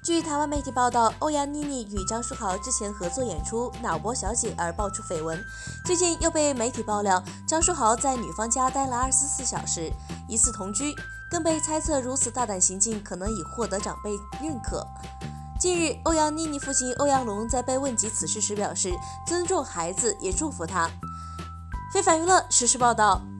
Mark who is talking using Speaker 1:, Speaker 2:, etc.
Speaker 1: 据台湾媒体报道，欧阳妮妮与张书豪之前合作演出《脑波小姐》而爆出绯闻，最近又被媒体爆料张书豪在女方家待了24小时，疑似同居，更被猜测如此大胆行径可能已获得长辈认可。近日，欧阳妮妮父亲欧阳龙在被问及此事时表示，尊重孩子，也祝福他。非凡娱乐实时报道。